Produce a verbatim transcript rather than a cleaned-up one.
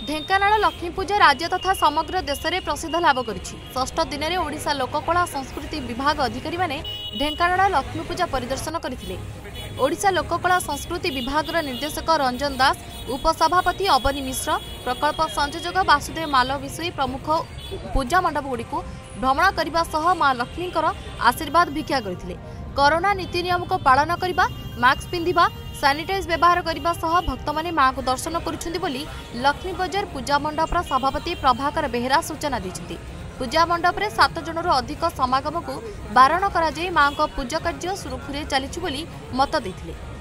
ढेंकानाल लक्ष्मी पूजा राज्य तथा समग्र देश में प्रसिद्ध लाभ करिछि। षष्ठ दिन में ओडिशा लोककला संस्कृति विभाग अधिकारी माने ढेंकानाल लक्ष्मी पूजा परिदर्शन करथिले। ओडिशा लोककला संस्कृति विभाग निर्देशक रंजन दास, उपसभापति अवनी मिश्र, प्रकल्प संयोजक वासुदेव मालविशोई प्रमुख पूजा मंडप गुड़िक भ्रमण करने सह मां लक्ष्मी आशीर्वाद भिक्षा करथिले। कोरोना नीति नियम को पालन करने, मास्क पिंधिबा, सैनिटाइज व्यवहार करने सह भक्त माने मां को दर्शन करुछन्ति बोली लक्ष्मी बजार पूजा मंडपर सभापति प्रभाकर बेहेरा सूचना दैछन्ति। पूजा मंडप रे सात जनरु अधिक समागम को बारण करा जाय मां को पूजा कार्य सुरखुरे चलिछि बोली मत दैथिले।